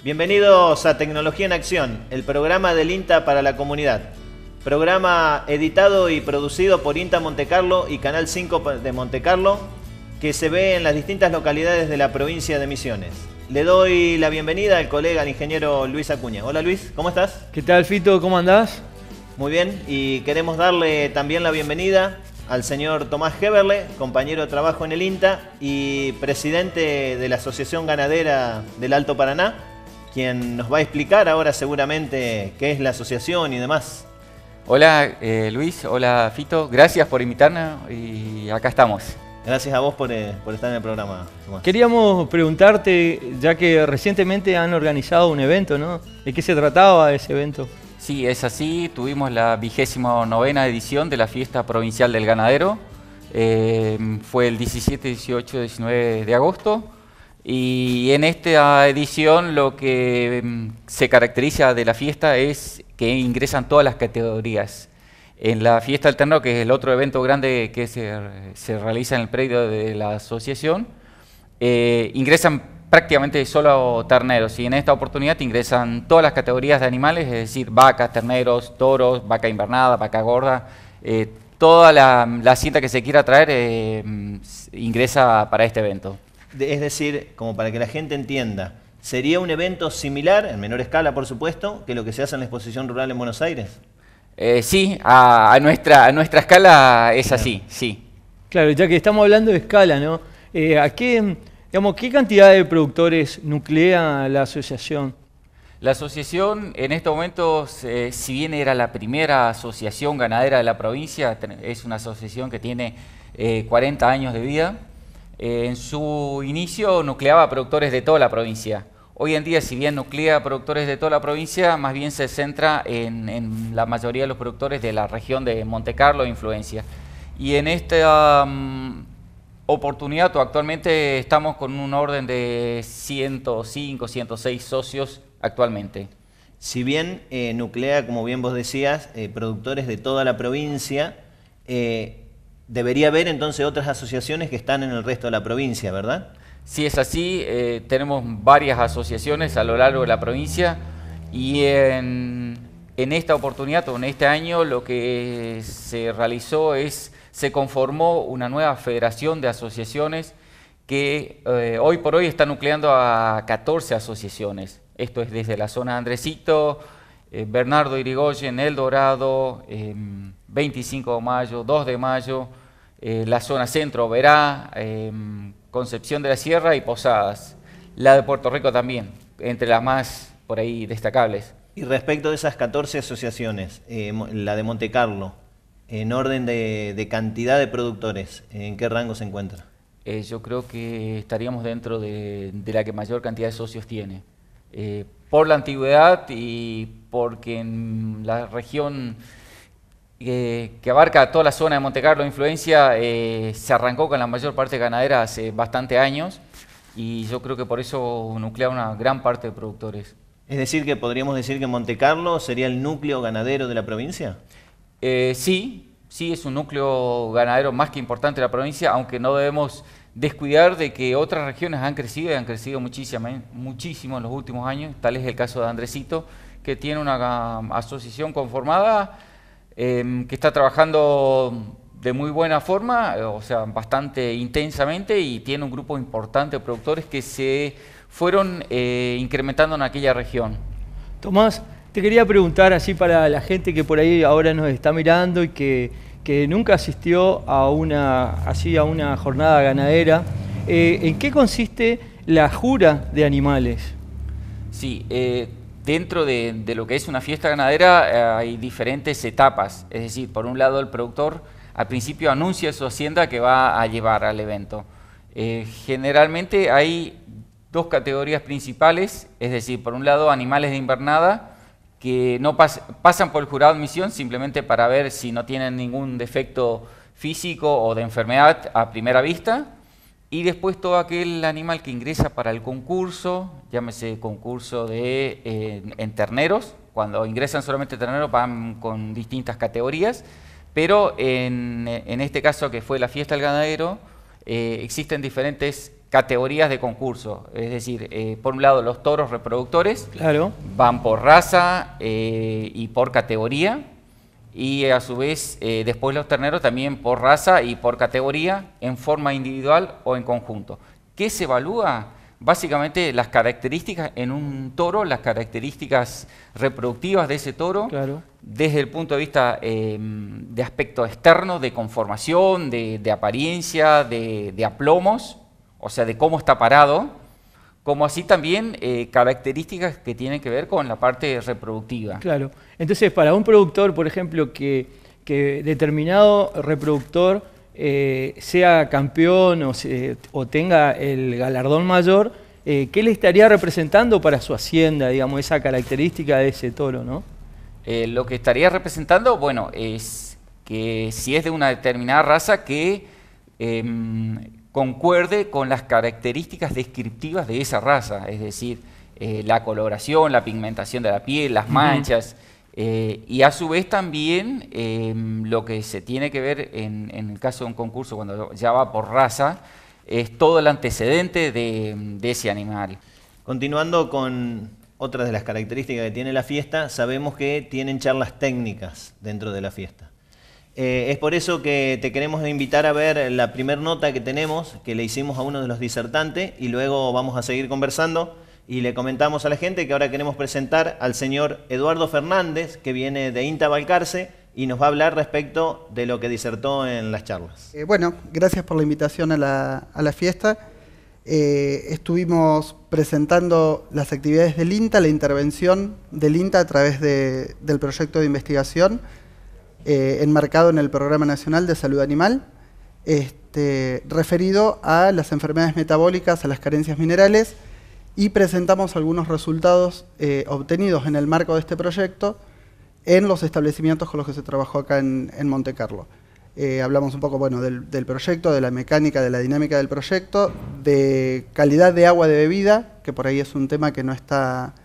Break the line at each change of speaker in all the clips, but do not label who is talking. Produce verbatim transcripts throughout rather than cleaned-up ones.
Bienvenidos a Tecnología en Acción, el programa del INTA para la comunidad. Programa editado y producido por INTA Montecarlo y Canal cinco de Montecarlo, que se ve en las distintas localidades de la provincia de Misiones. Le doy la bienvenida al colega, al ingeniero Luis Acuña. Hola Luis, ¿cómo estás?
¿Qué tal, Fito? ¿Cómo andás?
Muy bien, y queremos darle también la bienvenida al señor Tomás Heberle, compañero de trabajo en el INTA y presidente de la Asociación Ganadera del Alto Paraná, quien nos va a explicar ahora seguramente qué es la asociación y demás.
Hola eh, Luis, hola Fito, gracias por invitarnos y acá estamos.
Gracias a vos por, eh, por estar en el programa, Tomás.
Queríamos preguntarte, ya que recientemente han organizado un evento, ¿no? ¿De qué se trataba ese evento?
Sí, es así, tuvimos la vigésima novena edición de la Fiesta Provincial del Ganadero. Eh, fue el diecisiete, dieciocho, diecinueve de agosto. Y en esta edición lo que mm, se caracteriza de la fiesta es que ingresan todas las categorías. En la Fiesta del Ternero, que es el otro evento grande que se, se realiza en el predio de la asociación, eh, ingresan prácticamente solo terneros, y en esta oportunidad ingresan todas las categorías de animales, es decir, vacas, terneros, toros, vaca invernada, vaca gorda, eh, toda la, la hacienda que se quiera traer eh, ingresa para este evento.
Es decir, como para que la gente entienda, ¿sería un evento similar, en menor escala por supuesto, que lo que se hace en la Exposición Rural en Buenos Aires?
Eh, sí, a, a, nuestra, a nuestra escala es así, sí.
Claro, ya que estamos hablando de escala, ¿no? Eh, ¿a qué, digamos, qué cantidad de productores nuclea la asociación?
La asociación en estos momentos, eh, si bien era la primera asociación ganadera de la provincia, es una asociación que tiene eh, cuarenta años de vida. Eh, en su inicio nucleaba productores de toda la provincia. Hoy en día, si bien nuclea productores de toda la provincia, más bien se centra en, en la mayoría de los productores de la región de Montecarlo e Influencia. Y en esta um, oportunidad, o actualmente, estamos con un orden de ciento cinco, ciento seis socios actualmente.
Si bien eh, nuclea, como bien vos decías, eh, productores de toda la provincia, eh, debería haber entonces otras asociaciones que están en el resto de la provincia, ¿verdad?
Sí, es así. Eh, tenemos varias asociaciones a lo largo de la provincia y en, en esta oportunidad o en este año lo que se realizó es, se conformó una nueva federación de asociaciones que eh, hoy por hoy está nucleando a catorce asociaciones. Esto es desde la zona de Andresito, eh, Bernardo Irigoyen, El Dorado, eh, veinticinco de mayo, dos de mayo, eh, la zona centro, Verá, eh, Concepción de la Sierra y Posadas. La de Puerto Rico también, entre las más por ahí destacables.
Y respecto de esas catorce asociaciones, eh, la de Montecarlo, en orden de, de cantidad de productores, ¿en qué rango se encuentra?
Eh, yo creo que estaríamos dentro de, de la que mayor cantidad de socios tiene. Eh, por la antigüedad y porque en la región eh, que abarca toda la zona de Montecarlo Influencia eh, se arrancó con la mayor parte ganadera hace bastante años y yo creo que por eso nuclea una gran parte de productores.
Es decir, que podríamos decir que Montecarlo sería el núcleo ganadero de la provincia.
Eh, sí, sí es un núcleo ganadero más que importante de la provincia, aunque no debemos descuidar de que otras regiones han crecido y han crecido muchísimo, muchísimo en los últimos años. Tal es el caso de Andresito, que tiene una um, asociación conformada eh, que está trabajando de muy buena forma, o sea, bastante intensamente, y tiene un grupo importante de productores que se fueron eh, incrementando en aquella región.
Tomás, te quería preguntar así para la gente que por ahí ahora nos está mirando y que, que nunca asistió a una, así a una jornada ganadera, eh, ¿en qué consiste la jura de animales?
Sí, eh, dentro de, de lo que es una fiesta ganadera eh, hay diferentes etapas, es decir, por un lado el productor al principio anuncia su hacienda que va a llevar al evento. Eh, generalmente hay dos categorías principales, es decir, por un lado animales de invernada, que no pas pasan por el jurado de admisión simplemente para ver si no tienen ningún defecto físico o de enfermedad a primera vista, y después todo aquel animal que ingresa para el concurso, llámese concurso de, eh, en terneros, cuando ingresan solamente terneros van con distintas categorías, pero en, en este caso que fue la fiesta del ganadero, eh, existen diferentes categorías de concurso. Es decir, eh, por un lado los toros reproductores
Claro.
van por raza eh, y por categoría, y a su vez eh, después los terneros también por raza y por categoría, en forma individual o en conjunto. ¿Qué se evalúa? Básicamente las características en un toro, las características reproductivas de ese toro,
Claro.
desde el punto de vista eh, de aspecto externo, de conformación, de, de apariencia, de, de aplomos, o sea, de cómo está parado, como así también eh, características que tienen que ver con la parte reproductiva.
Claro. Entonces, para un productor, por ejemplo, que, que determinado reproductor eh, sea campeón o, se, o tenga el galardón mayor, eh, ¿qué le estaría representando para su hacienda, digamos, esa característica de ese toro, ¿no?
Eh, lo que estaría representando, bueno, es que si es de una determinada raza, que eh, concuerde con las características descriptivas de esa raza, es decir, eh, la coloración, la pigmentación de la piel, las manchas, eh, y a su vez también eh, lo que se tiene que ver en, en el caso de un concurso, cuando ya va por raza, es todo el antecedente de, de ese animal.
Continuando con otra de las características que tiene la fiesta, sabemos que tienen charlas técnicas dentro de la fiesta. Eh, es por eso que te queremos invitar a ver la primer nota que tenemos, que le hicimos a uno de los disertantes, y luego vamos a seguir conversando y le comentamos a la gente que ahora queremos presentar al señor Eduardo Fernández, que viene de INTA Balcarce y nos va a hablar respecto de lo que disertó en las charlas.
Eh, bueno, gracias por la invitación a la, a la fiesta. Eh, estuvimos presentando las actividades del INTA, la intervención del INTA a través de, del proyecto de investigación eh, enmarcado en el Programa Nacional de Salud Animal, este, referido a las enfermedades metabólicas, a las carencias minerales, y presentamos algunos resultados eh, obtenidos en el marco de este proyecto en los establecimientos con los que se trabajó acá en, en Monte Carlo. Eh, hablamos un poco bueno, del, del proyecto, de la mecánica, de la dinámica del proyecto, de calidad de agua de bebida, que por ahí es un tema que no está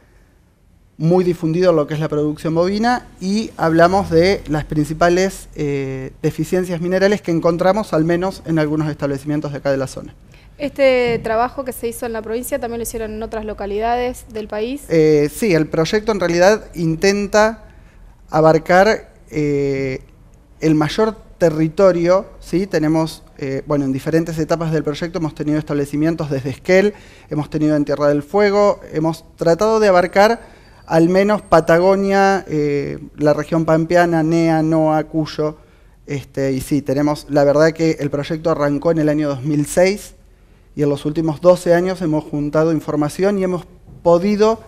muy difundido en lo que es la producción bovina, y hablamos de las principales eh, deficiencias minerales que encontramos al menos en algunos establecimientos de acá de la zona.
¿Este trabajo que se hizo en la provincia también lo hicieron en otras localidades del país?
Eh, sí, el proyecto en realidad intenta abarcar eh, el mayor territorio, ¿sí? Tenemos, eh, bueno, en diferentes etapas del proyecto hemos tenido establecimientos desde Esquel, hemos tenido en Tierra del Fuego, hemos tratado de abarcar al menos Patagonia, eh, la región pampeana, NEA, NOA, Cuyo, este, y sí, tenemos, la verdad que el proyecto arrancó en el año dos mil seis y en los últimos doce años hemos juntado información y hemos podido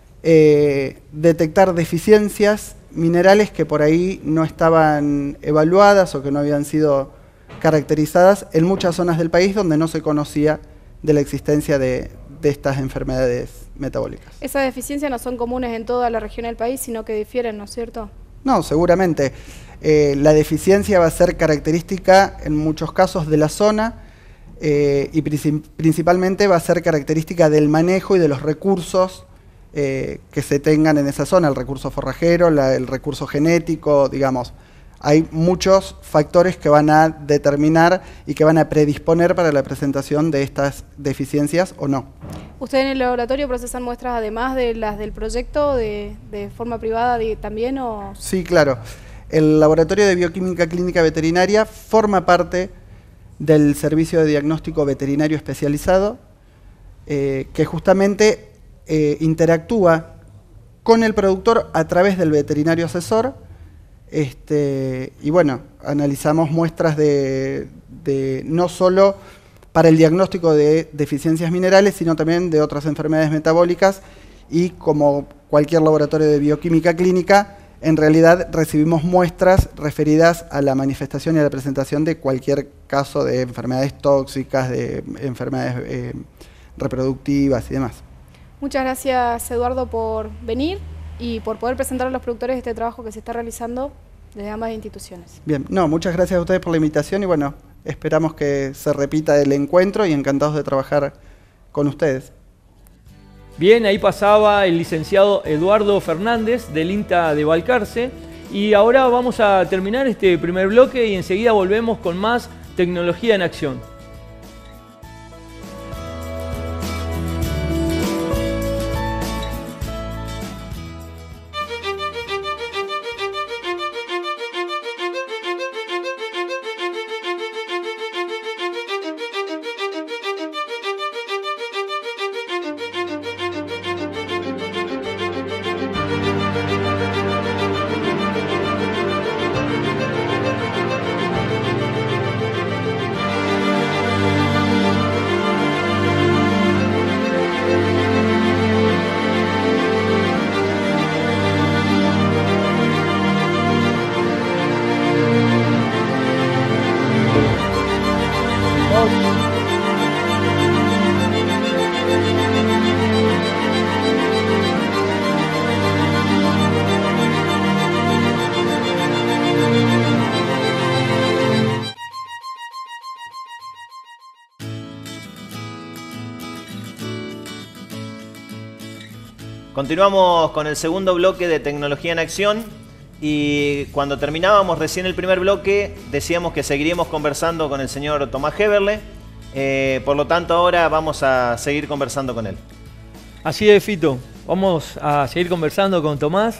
eh, detectar deficiencias minerales que por ahí no estaban evaluadas o que no habían sido caracterizadas en muchas zonas del país donde no se conocía de la existencia de, de estas enfermedades metabólicas.
Esas deficiencias no son comunes en toda la región del país, sino que difieren, ¿no es cierto?
No, seguramente. Eh, la deficiencia va a ser característica en muchos casos de la zona eh, y principalmente va a ser característica del manejo y de los recursos Eh, que se tengan en esa zona, el recurso forrajero, la, el recurso genético, digamos. Hay muchos factores que van a determinar y que van a predisponer para la presentación de estas deficiencias o no.
¿Ustedes en el laboratorio procesan muestras además de las del proyecto, de, de forma privada de, también? O...
Sí, claro. El Laboratorio de Bioquímica Clínica Veterinaria forma parte del Servicio de Diagnóstico Veterinario Especializado, eh, que justamente Eh, interactúa con el productor a través del veterinario asesor, este, y bueno, analizamos muestras de, de no solo para el diagnóstico de deficiencias minerales, sino también de otras enfermedades metabólicas, y como cualquier laboratorio de bioquímica clínica, en realidad recibimos muestras referidas a la manifestación y a la presentación de cualquier caso de enfermedades tóxicas, de enfermedades eh, reproductivas y demás.
Muchas gracias, Eduardo, por venir y por poder presentar a los productores este trabajo que se está realizando desde ambas instituciones.
Bien, no, muchas gracias a ustedes por la invitación y bueno, esperamos que se repita el encuentro y encantados de trabajar con ustedes.
Bien, ahí pasaba el licenciado Eduardo Fernández del INTA de Balcarce y ahora vamos a terminar este primer bloque y enseguida volvemos con más tecnología en acción.
Continuamos con el segundo bloque de Tecnología en Acción y cuando terminábamos recién el primer bloque decíamos que seguiríamos conversando con el señor Tomás Heberle, eh, por lo tanto ahora vamos a seguir conversando con él.
Así es, Fito, vamos a seguir conversando con Tomás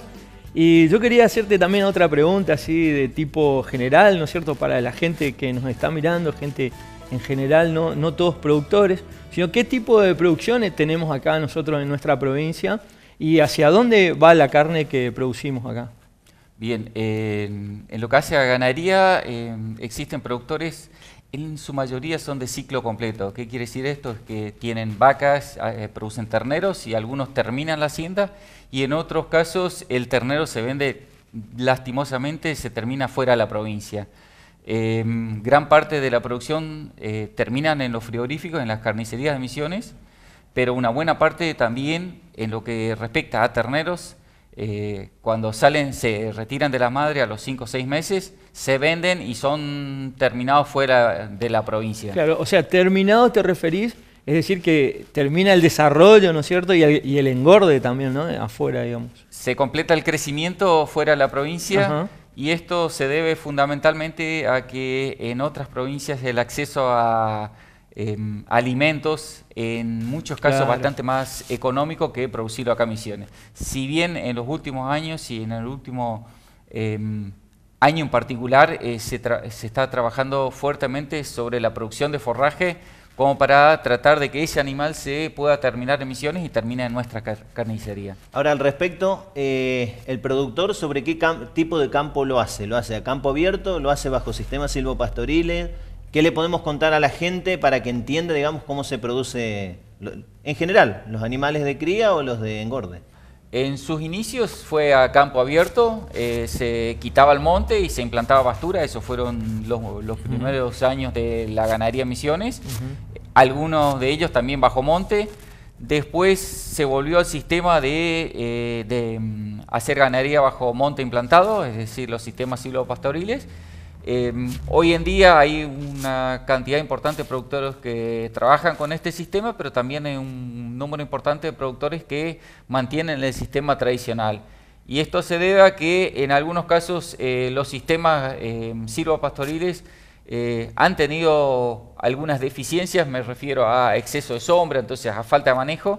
y yo quería hacerte también otra pregunta así de tipo general, ¿no es cierto?, para la gente que nos está mirando, gente en general, no, no todos productores, sino qué tipo de producciones tenemos acá nosotros en nuestra provincia y hacia dónde va la carne que producimos acá.
Bien, eh, en lo que hace a ganadería eh, existen productores, en su mayoría son de ciclo completo. ¿Qué quiere decir esto? Es que tienen vacas, eh, producen terneros y algunos terminan la hacienda y en otros casos el ternero se vende lastimosamente, se termina fuera de la provincia. Eh, gran parte de la producción eh, terminan en los frigoríficos, en las carnicerías de Misiones, pero una buena parte también en lo que respecta a terneros, eh, cuando salen, se retiran de la madre a los cinco o seis meses, se venden y son terminados fuera de la provincia.
Claro, o sea, terminado te referís, es decir, que termina el desarrollo, ¿no es cierto? Y el, y el engorde también, ¿no? Afuera, digamos.
Se completa el crecimiento fuera de la provincia.
Ajá.
Y esto se debe fundamentalmente a que en otras provincias el acceso a eh, alimentos en muchos casos
Claro.
bastante más económico que producirlo acá en Misiones. Si bien en los últimos años y en el último eh, año en particular eh, se, se está trabajando fuertemente sobre la producción de forraje como para tratar de que ese animal se pueda terminar en Misiones y termine en nuestra car carnicería.
Ahora, al respecto, eh, ¿el productor sobre qué tipo de campo lo hace? ¿Lo hace a campo abierto? ¿Lo hace bajo sistemas silvopastoriles? ¿Qué le podemos contar a la gente para que entienda, digamos, cómo se produce, en general, los animales de cría o los de engorde?
En sus inicios fue a campo abierto, eh, se quitaba el monte y se implantaba pastura, esos fueron los, los primeros uh-huh. años de la ganadería Misiones, uh-huh. algunos de ellos también bajo monte. Después se volvió al sistema de, eh, de um, hacer ganadería bajo monte implantado, es decir, los sistemas silvopastoriles. Eh, hoy en día hay una cantidad importante de productores que trabajan con este sistema, pero también hay un número importante de productores que mantienen el sistema tradicional. Y esto se debe a que en algunos casos eh, los sistemas eh, silvopastoriles eh, han tenido algunas deficiencias, me refiero a exceso de sombra, entonces a falta de manejo.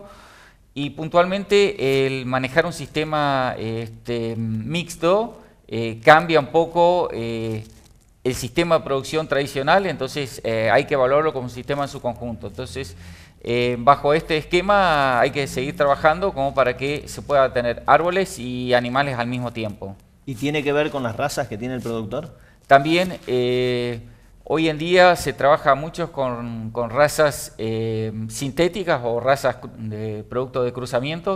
Y puntualmente el manejar un sistema este, mixto eh, cambia un poco eh, el sistema de producción tradicional, entonces eh, hay que evaluarlo como un sistema en su conjunto. Entonces, eh, bajo este esquema hay que seguir trabajando como para que se pueda tener árboles y animales al mismo tiempo.
¿Y tiene que ver con las razas que tiene el productor?
También, eh, hoy en día se trabaja mucho con, con razas eh, sintéticas o razas de producto de cruzamientos.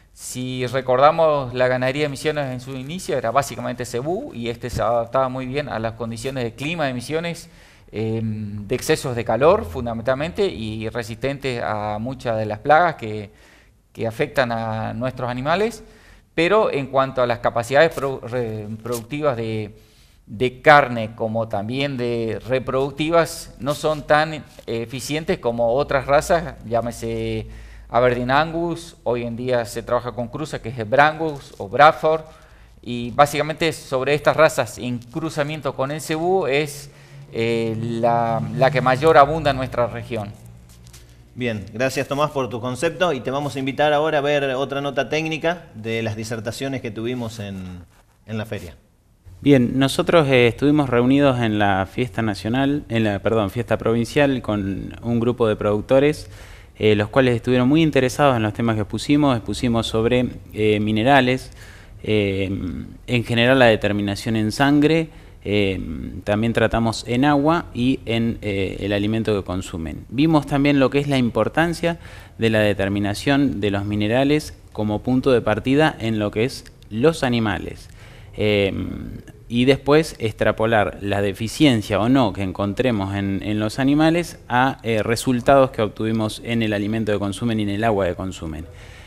Si recordamos, la ganadería de Misiones en su inicio era básicamente cebú y este se adaptaba muy bien a las condiciones de clima de Misiones, eh, de excesos de calor fundamentalmente y resistentes a muchas de las plagas que, que afectan a nuestros animales. Pero en cuanto a las capacidades pro, re, productivas de, de carne como también de reproductivas, no son tan eficientes como otras razas, llámese Aberdeen Angus, hoy en día se trabaja con cruza que es el Brangus o Bradford, y básicamente sobre estas razas en cruzamiento con el cebú es eh, la, la que mayor abunda en nuestra región.
Bien, gracias Tomás por tu concepto y te vamos a invitar ahora a ver otra nota técnica de las disertaciones que tuvimos en, en la feria.
Bien, nosotros eh, estuvimos reunidos en la fiesta nacional, en la, perdón, fiesta provincial con un grupo de productores, Eh, los cuales estuvieron muy interesados en los temas que expusimos. Expusimos sobre eh, minerales, eh, en general la determinación en sangre, eh, también tratamos en agua y en eh, el alimento que consumen. Vimos también lo que es la importancia de la determinación de los minerales como punto de partida en lo que es los animales. Eh, y después extrapolar la deficiencia o no que encontremos en, en los animales a eh, resultados que obtuvimos en el alimento que consumen y en el agua que consumen.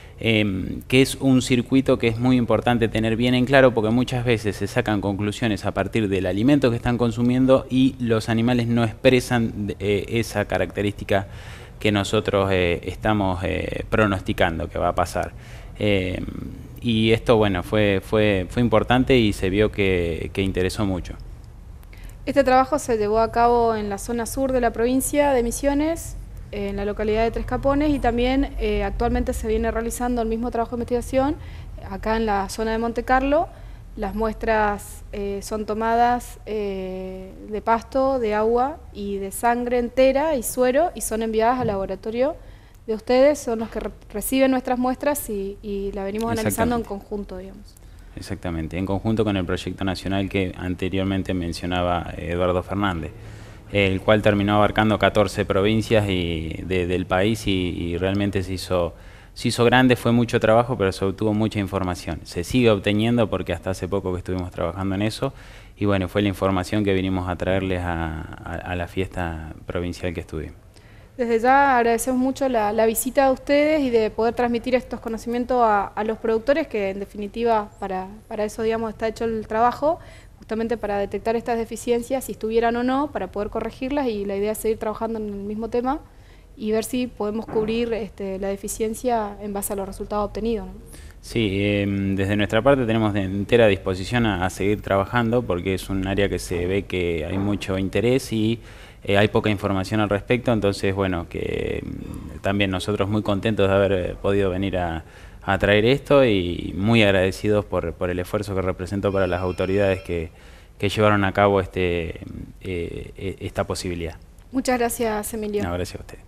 Eh, que es un circuito que es muy importante tener bien en claro porque muchas veces se sacan conclusiones a partir del alimento que están consumiendo y los animales no expresan eh, esa característica que nosotros eh, estamos eh, pronosticando que va a pasar. Eh, y esto, bueno, fue, fue, fue importante y se vio que, que interesó mucho.
Este trabajo se llevó a cabo en la zona sur de la provincia de Misiones, en la localidad de Tres Capones, y también eh, actualmente se viene realizando el mismo trabajo de investigación acá en la zona de Monte Carlo. Las muestras eh, son tomadas eh, de pasto, de agua y de sangre entera y suero, y son enviadas al laboratorio de ustedes, son los que re reciben nuestras muestras y, y la venimos analizando en conjunto, digamos.
Exactamente, en conjunto con el proyecto nacional que anteriormente mencionaba Eduardo Fernández, el cual terminó abarcando catorce provincias y de, del país y, y realmente se hizo, se hizo grande, fue mucho trabajo, pero se obtuvo mucha información. Se sigue obteniendo porque hasta hace poco que estuvimos trabajando en eso y bueno, fue la información que vinimos a traerles a, a, a la fiesta provincial que estuvimos.
Desde ya agradecemos mucho la, la visita de ustedes y de poder transmitir estos conocimientos a, a los productores, que en definitiva para, para eso, digamos, está hecho el trabajo, justamente para detectar estas deficiencias, si estuvieran o no, para poder corregirlas, y la idea es seguir trabajando en el mismo tema y ver si podemos cubrir este, la deficiencia en base a los resultados obtenidos, ¿no?
Sí, eh, desde nuestra parte tenemos de entera disposición a, a seguir trabajando porque es un área que se ve que hay mucho interés y Eh, hay poca información al respecto, entonces bueno, que mm, también nosotros muy contentos de haber eh, podido venir a, a traer esto y muy agradecidos por, por el esfuerzo que representó para las autoridades que, que llevaron a cabo este, eh, esta posibilidad.
Muchas gracias, Emilio.
No, gracias a usted.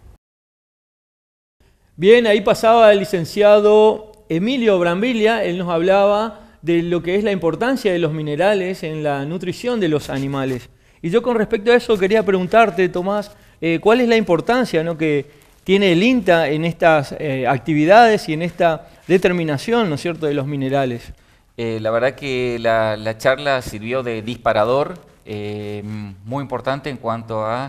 Bien, ahí pasaba el licenciado Emilio Brambilia, él nos hablaba de lo que es la importancia de los minerales en la nutrición de los animales. Y yo con respecto a eso quería preguntarte, Tomás, eh, ¿cuál es la importancia, ¿no?, que tiene el INTA en estas eh, actividades y en esta determinación, ¿no es cierto?, de los minerales?
Eh, la verdad que la, la charla sirvió de disparador eh, muy importante en cuanto a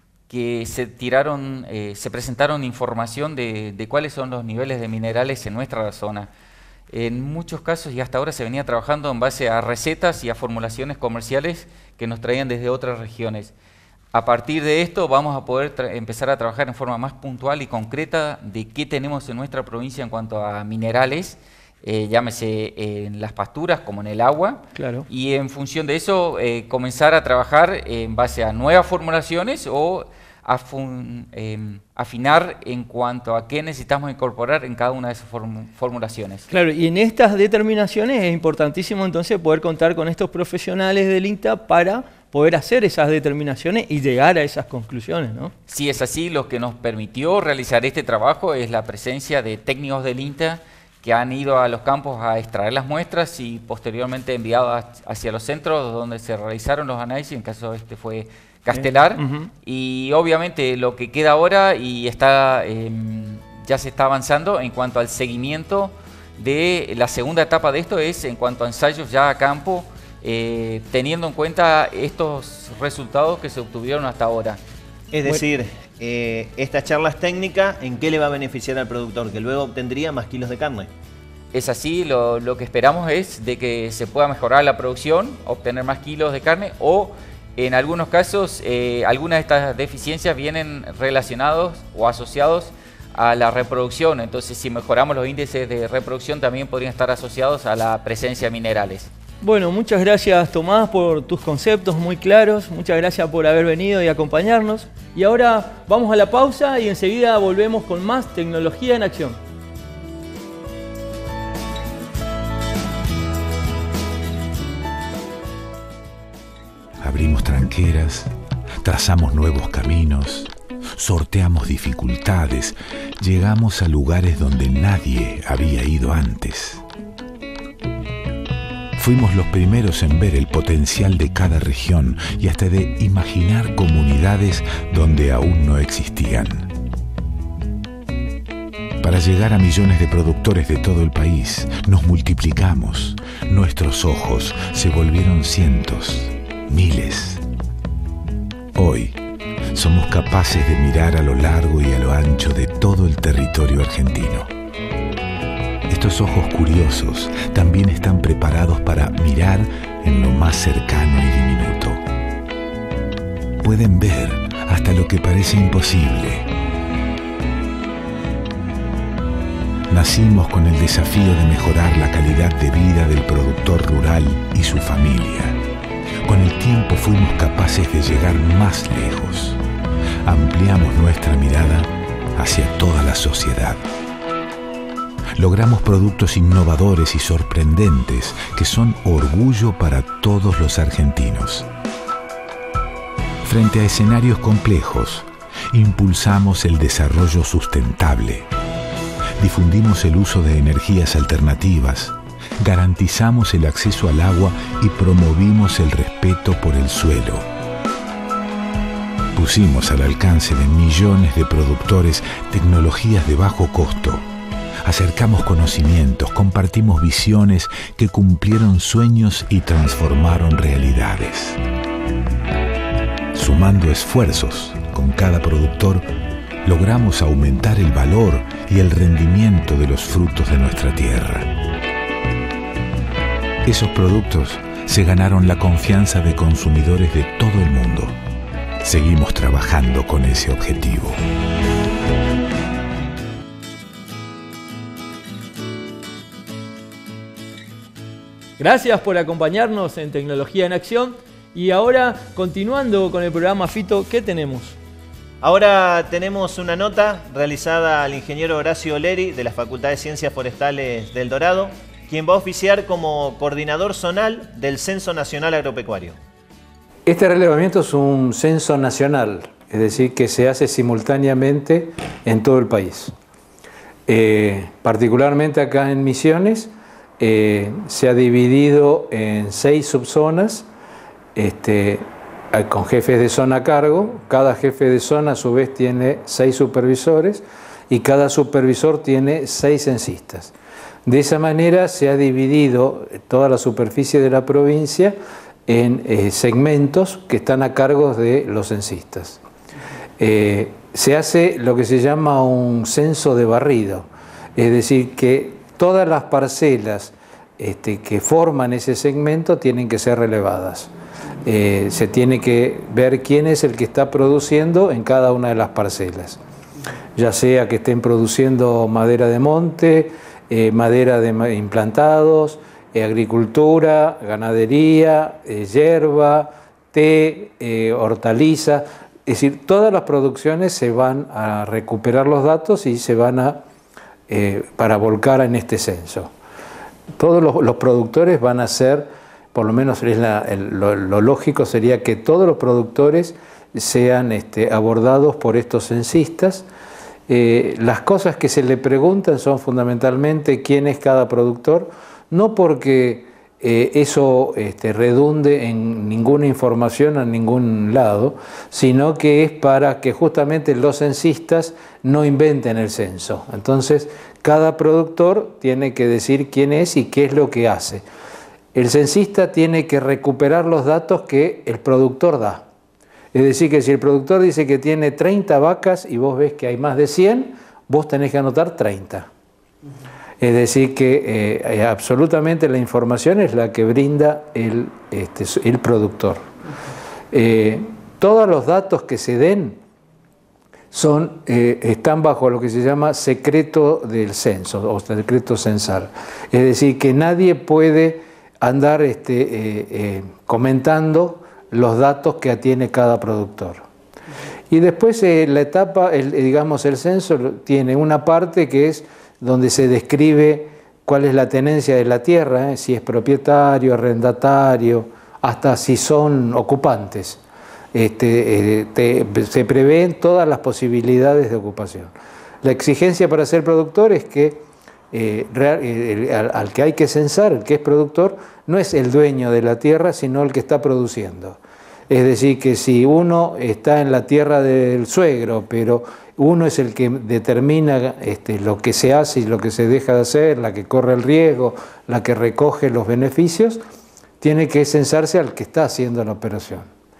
que se tiraron, eh, se presentaron información de, de cuáles son los niveles de minerales en nuestra zona. En muchos casos y hasta ahora se venía trabajando en base a recetas y a formulaciones comerciales que nos traían desde otras regiones. A partir de esto vamos a poder empezar a trabajar en forma más puntual y concreta de qué tenemos en nuestra provincia en cuanto a minerales, eh, llámese en las pasturas como en el agua,
claro.
Y en función de eso eh, comenzar a trabajar en base a nuevas formulaciones o a fun, eh, afinar en cuanto a qué necesitamos incorporar en cada una de esas form formulaciones.
Claro, y en estas determinaciones es importantísimo entonces poder contar con estos profesionales del INTA para poder hacer esas determinaciones y llegar a esas conclusiones, ¿no?
Sí, es así. Lo que nos permitió realizar este trabajo es la presencia de técnicos del INTA que han ido a los campos a extraer las muestras y posteriormente enviados hacia los centros donde se realizaron los análisis, en caso este fue Castelar, uh-huh. Y obviamente lo que queda ahora y está eh, ya se está avanzando en cuanto al seguimiento de la segunda etapa de esto es en cuanto a ensayos ya a campo, eh, teniendo en cuenta estos resultados que se obtuvieron hasta ahora.
Es decir, eh, estas charlas técnicas, ¿en qué le va a beneficiar al productor? Que luego obtendría más kilos de carne.
Es así, lo, lo que esperamos es de que se pueda mejorar la producción, obtener más kilos de carne o en algunos casos, eh, algunas de estas deficiencias vienen relacionados o asociados a la reproducción. Entonces, si mejoramos los índices de reproducción, también podrían estar asociados a la presencia de minerales.
Bueno, muchas gracias, Tomás, por tus conceptos muy claros. Muchas gracias por haber venido y acompañarnos. Y ahora vamos a la pausa y enseguida volvemos con más Tecnología en Acción.
Abrimos tranqueras, trazamos nuevos caminos, sorteamos dificultades, llegamos a lugares donde nadie había ido antes. Fuimos los primeros en ver el potencial de cada región y hasta de imaginar comunidades donde aún no existían. Para llegar a millones de productores de todo el país, nos multiplicamos. Nuestros ojos se volvieron cientos, miles. Hoy somos capaces de mirar a lo largo y a lo ancho de todo el territorio argentino. Estos ojos curiosos también están preparados para mirar en lo más cercano y diminuto. Pueden ver hasta lo que parece imposible. nacimos con el desafío de mejorar la calidad de vida del productor rural y su familia. Con el tiempo fuimos capaces de llegar más lejos. Ampliamos nuestra mirada hacia toda la sociedad. Logramos productos innovadores y sorprendentes que son orgullo para todos los argentinos. Frente a escenarios complejos, impulsamos el desarrollo sustentable. Difundimos el uso de energías alternativas, garantizamos el acceso al agua y promovimos el respeto por el suelo. Pusimos al alcance de millones de productores tecnologías de bajo costo. Acercamos conocimientos, compartimos visiones que cumplieron sueños y transformaron realidades. Sumando esfuerzos con cada productor, logramos aumentar el valor y el rendimiento de los frutos de nuestra tierra. Esos productos se ganaron la confianza de consumidores de todo el mundo. Seguimos trabajando con ese objetivo.
Gracias por acompañarnos en Tecnología en Acción. Y ahora, continuando con el programa, Fito, ¿qué tenemos?
Ahora tenemos una nota realizada al ingeniero Horacio Oleri de la Facultad de Ciencias Forestales del Dorado, quien va a oficiar como coordinador zonal del Censo Nacional Agropecuario.
Este relevamiento es un censo nacional, es decir, que se hace simultáneamente en todo el país. Eh, particularmente acá en Misiones, eh, se ha dividido en seis subzonas, este, con jefes de zona a cargo. Cada jefe de zona a su vez tiene seis supervisores y cada supervisor tiene seis censistas. De esa manera se ha dividido toda la superficie de la provincia en eh, segmentos que están a cargo de los censistas. Eh, se hace lo que se llama un censo de barrido, es decir, que todas las parcelas este, que forman ese segmento tienen que ser relevadas. Eh, se tiene que ver quién es el que está produciendo en cada una de las parcelas, ya sea que estén produciendo madera de monte, eh, madera de implantados, eh, agricultura, ganadería, eh, hierba, té, eh, hortaliza. Es decir, todas las producciones se van a recuperar los datos y se van a, eh, para volcar en este censo. Todos los, los productores van a ser, por lo menos es la, el, lo, lo lógico sería que todos los productores sean este, abordados por estos censistas. Eh, las cosas que se le preguntan son fundamentalmente quién es cada productor, no porque eh, eso este, redunde en ninguna información a ningún lado, sino que es para que justamente los censistas no inventen el censo. Entonces, cada productor tiene que decir quién es y qué es lo que hace. El censista tiene que recuperar los datos que el productor da. Es decir, que si el productor dice que tiene treinta vacas y vos ves que hay más de cien, vos tenés que anotar treinta. Es decir, que eh, absolutamente la información es la que brinda el, este, el productor. Eh, todos los datos que se den son, eh, están bajo lo que se llama secreto del censo o secreto censal. Es decir, que nadie puede andar este, eh, eh, comentando los datos que tiene cada productor. Y después eh, la etapa, el, digamos el censo tiene una parte que es donde se describe cuál es la tenencia de la tierra, eh, si es propietario, arrendatario, hasta si son ocupantes. Este, eh, te, se prevén todas las posibilidades de ocupación. La exigencia para ser productor es que eh, real, eh, al, al que hay que censar, el que es productor, no es el dueño de la tierra, sino el que está produciendo. Es decir, que si uno está en la tierra del suegro, pero uno es el que determina este, lo que se hace y lo que se deja de hacer, la que corre el riesgo, la que recoge los beneficios, tiene que censarse al que está haciendo la operación.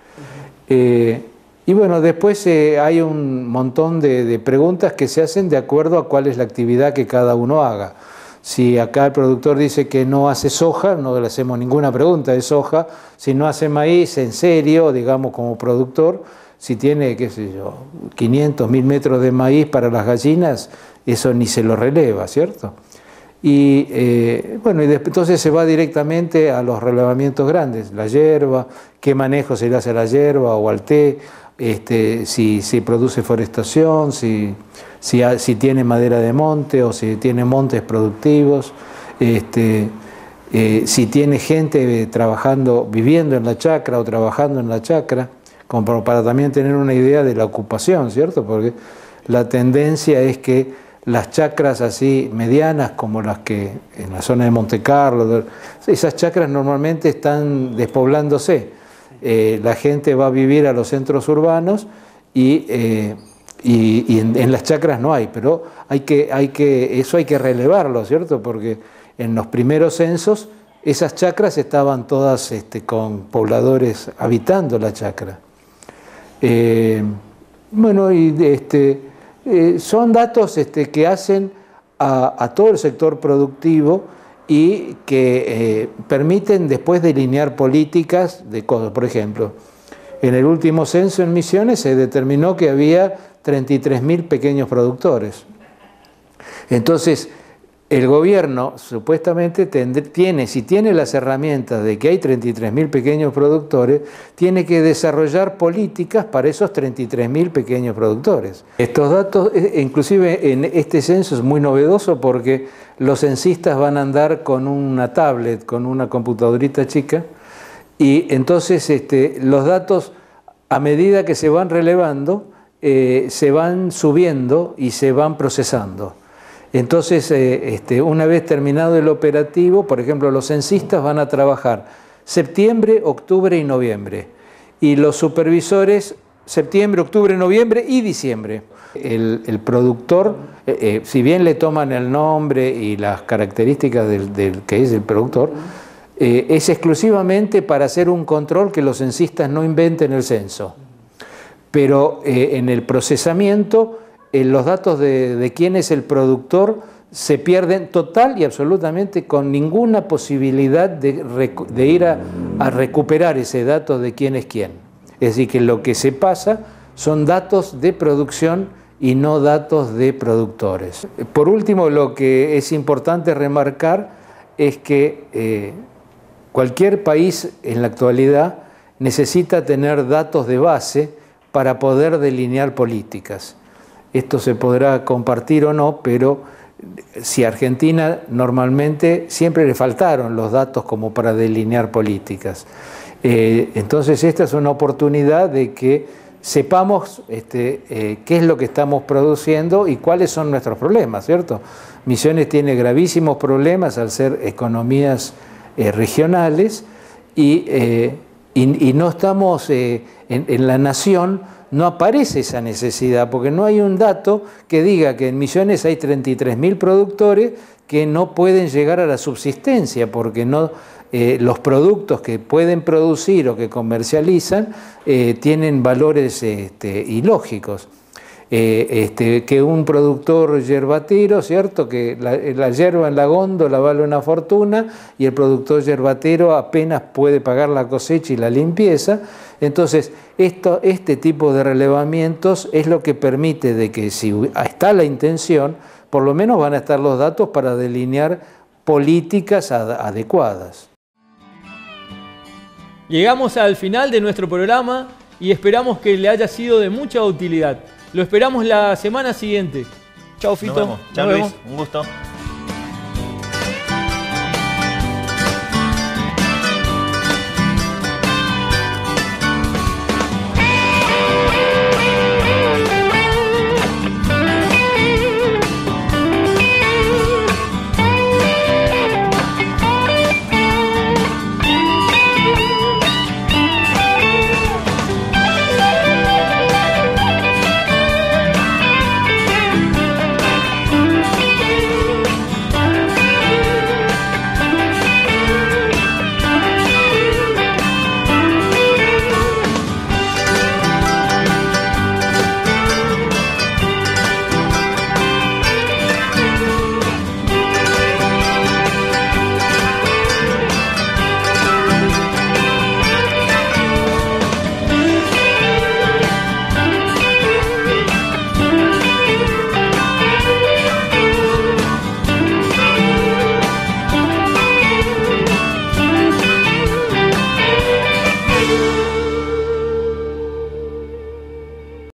Eh, y bueno, después eh, hay un montón de, de preguntas que se hacen de acuerdo a cuál es la actividad que cada uno haga. Si acá el productor dice que no hace soja, no le hacemos ninguna pregunta de soja. Si no hace maíz en serio, digamos como productor, si tiene, qué sé yo, quinientos, mil metros de maíz para las gallinas, eso ni se lo releva, ¿cierto? Y eh, bueno, y después, entonces se va directamente a los relevamientos grandes, la hierba, qué manejo se le hace a la hierba o al té, este, si, si produce forestación, si, si, si tiene madera de monte o si tiene montes productivos, este, eh, si tiene gente trabajando, viviendo en la chacra o trabajando en la chacra, como para también tener una idea de la ocupación, ¿cierto? Porque la tendencia es que las chacras así medianas como las que en la zona de Monte Carlo, esas chacras normalmente están despoblándose. Eh, la gente va a vivir a los centros urbanos y, eh, y, y en, en las chacras no hay, pero hay que, hay que, eso hay que relevarlo, ¿cierto? Porque en los primeros censos esas chacras estaban todas este, con pobladores habitando la chacra. Eh, bueno, y este... Eh, son datos este, que hacen a, a todo el sector productivo y que eh, permiten después delinear políticas de cosas. Por ejemplo, en el último censo en Misiones se determinó que había treinta y tres mil pequeños productores. Entonces, el gobierno supuestamente tendré, tiene, si tiene las herramientas de que hay treinta y tres mil pequeños productores, tiene que desarrollar políticas para esos treinta y tres mil pequeños productores. Estos datos, inclusive en este censo es muy novedoso porque los censistas van a andar con una tablet, con una computadorita chica, y entonces este, los datos a medida que se van relevando, eh, se van subiendo y se van procesando. Entonces, eh, este, una vez terminado el operativo, por ejemplo, los censistas van a trabajar septiembre, octubre y noviembre. Y los supervisores, septiembre, octubre, noviembre y diciembre. El, el productor, eh, eh, si bien le toman el nombre y las características del, del que es el productor, eh, es exclusivamente para hacer un control que los censistas no inventen el censo. Pero eh, en el procesamiento, los datos de, de quién es el productor se pierden total y absolutamente con ninguna posibilidad de, de ir a, a recuperar ese dato de quién es quién. Es decir, que lo que se pasa son datos de producción y no datos de productores. Por último, lo que es importante remarcar es que eh, cualquier país en la actualidad necesita tener datos de base para poder delinear políticas. Esto se podrá compartir o no, pero si a Argentina normalmente siempre le faltaron los datos como para delinear políticas. Eh, entonces esta es una oportunidad de que sepamos este, eh, qué es lo que estamos produciendo y cuáles son nuestros problemas, ¿cierto? Misiones tiene gravísimos problemas al ser economías eh, regionales y, eh, y, y no estamos eh, en, en la nación. No aparece esa necesidad, porque no hay un dato que diga que en Misiones hay treinta y tres mil productores que no pueden llegar a la subsistencia, porque no, eh, los productos que pueden producir o que comercializan eh, tienen valores este, ilógicos. Eh, este, que un productor yerbatero, ¿cierto? Que la, la yerba en la góndola vale una fortuna y el productor yerbatero apenas puede pagar la cosecha y la limpieza. Entonces, esto, este tipo de relevamientos es lo que permite de que si está la intención, por lo menos van a estar los datos para delinear políticas ad, adecuadas.
Llegamos al final de nuestro programa y esperamos que le haya sido de mucha utilidad. Lo esperamos la semana siguiente. Chao, Fito.
Nos vemos. Chao, Luis. Un gusto.